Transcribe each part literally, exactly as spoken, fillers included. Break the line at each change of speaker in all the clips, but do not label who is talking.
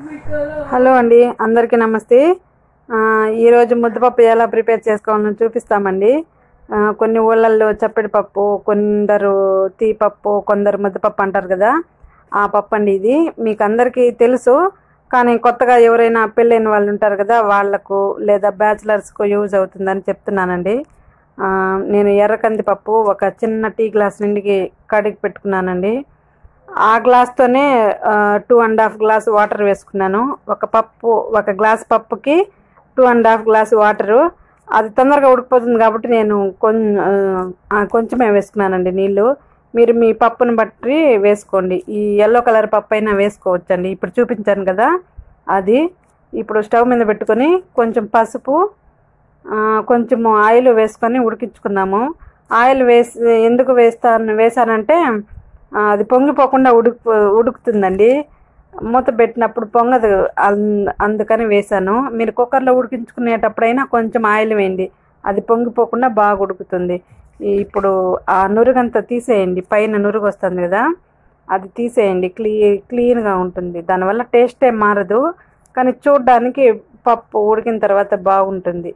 Hello అండి, అందరికీ నమస్తే. ఈరోజు ముద్దపప్పు ఎలా ప్రిపేర్ చేసుకోవాలని చూపిస్తామండి. కొన్ని ఊళ్ళల్లో చప్పిడి పప్పు, కొందరు తీపప్పు, కొందరు ముద్దపప్పు అంటారు కదా, ఆ పప్పు అండి ఇది. మీకు అందరికీ తెలుసు, కానీ కొత్తగా ఎవరైనా పెళ్ళైన వాళ్ళు ఉంటారు కదా, వాళ్లకు లేదా బ్యాచిలర్స్కు యూజ్ అవుతుందని చెప్తున్నానండి. నేను ఎర్రకంది పప్పు ఒక చిన్న టీ గ్లాస్ నిండికి కడిగి పెట్టుకున్నానండి. ఆ గ్లాస్తోనే two and half glass water వేసుకున్నాను. ఒక పప్పు ఒక గ్లాస్ పప్పుకి two and half glass water. అది తొందరగా ఉడికిపోతుంది కాబట్టి నేను కొంచెమే వేసుకున్నానండి నీళ్ళు. మీరు మీ పప్పును బట్టి వేసుకోండి. ఈ ఎల్లో కలర్ పప్పు అయినా వేసుకోవచ్చండి. ఇప్పుడు చూపించాను కదా అది. ఇప్పుడు స్టవ్ మీద పెట్టుకొని కొంచెం పసుపు, కొంచెము ఆయిల్ వేసుకొని ఉడికించుకుందాము. ఆయిల్ వేసి ఎందుకు వేస్తాను వేసానంటే అది పొంగిపోకుండా ఉడుకు ఉడుకుతుందండి. మూత పెట్టినప్పుడు పొంగదు, అందుకని వేసాను. మీరు కుక్కర్లో ఉడికించుకునేటప్పుడైనా కొంచెం ఆయిల్ వేయండి, అది పొంగిపోకుండా బాగా ఉడుకుతుంది. ఇప్పుడు ఆ నురుగంతా తీసేయండి, పైన నురుగు వస్తుంది కదా, అది తీసేయండి. క్లీ క్లీన్గా ఉంటుంది, దానివల్ల టేస్ట్ ఏం మారదు, కానీ చూడడానికి పప్పు ఉడికిన తర్వాత బాగుంటుంది.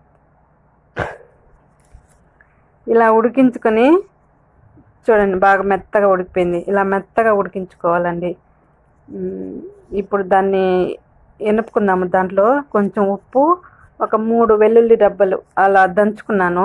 ఇలా ఉడికించుకొని చూడండి, బాగా మెత్తగా ఉడికిపోయింది. ఇలా మెత్తగా ఉడికించుకోవాలండి. ఇప్పుడు దాన్ని ఎనుపుకుందాము. దాంట్లో కొంచెం ఉప్పు, ఒక మూడు వెల్లుల్లి డబ్బలు అలా దంచుకున్నాను,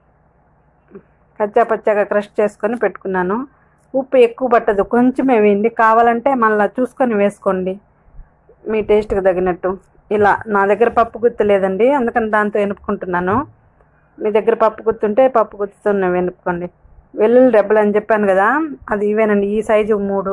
కచ్చా పచ్చాగా క్రష్ చేసుకొని పెట్టుకున్నాను. ఉప్పు ఎక్కువ పట్టదు, కొంచెమే వేయండి. కావాలంటే మళ్ళీ చూసుకొని వేసుకోండి మీ టేస్ట్కి తగినట్టు. ఇలా నా దగ్గర పప్పు గుత్తి లేదండి, అందుకని దాంతో ఎనుపుకుంటున్నాను. మీ దగ్గర పప్పు గుత్తుంటే పప్పు గుత్తితో వెనుపుకోండి. వెల్లుల్లి రెబ్బలు అని చెప్పాను కదా, అది ఇవేనండి, ఈ సైజు మూడు.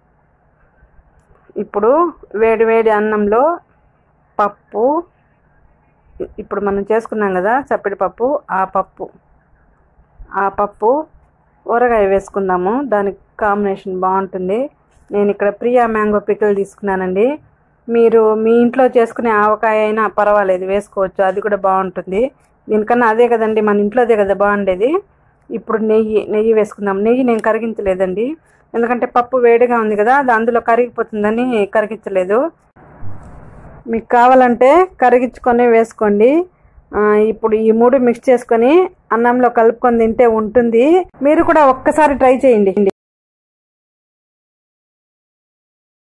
ఇప్పుడు వేడి వేడి అన్నంలో పప్పు, ఇప్పుడు మనం చేసుకున్నాం కదా చప్పిడి పప్పు, ఆ పప్పు ఆ పప్పు ఊరగాయ వేసుకుందాము. దానికి కాంబినేషన్ బాగుంటుంది. నేను ఇక్కడ ప్రియా మ్యాంగో పికిల్ తీసుకున్నానండి. మీరు మీ ఇంట్లో చేసుకునే ఆవకాయ అయినా పర్వాలేదు, వేసుకోవచ్చు, అది కూడా బాగుంటుంది. దీనికన్నా అదే కదండి, మన ఇంట్లోదే కదా బాగుండేది. ఇప్పుడు నెయ్యి నెయ్యి వేసుకుందాం. నెయ్యి నేను కరిగించలేదండి, ఎందుకంటే పప్పు వేడిగా ఉంది కదా, అది అందులో కరిగిపోతుందని కరిగించలేదు. మీకు కావాలంటే కరిగించుకొని వేసుకోండి. ఇప్పుడు ఈ మూడు మిక్స్ చేసుకొని అన్నంలో కలుపుకొని తింటే ఉంటుంది. మీరు కూడా ఒక్కసారి ట్రై చేయండి.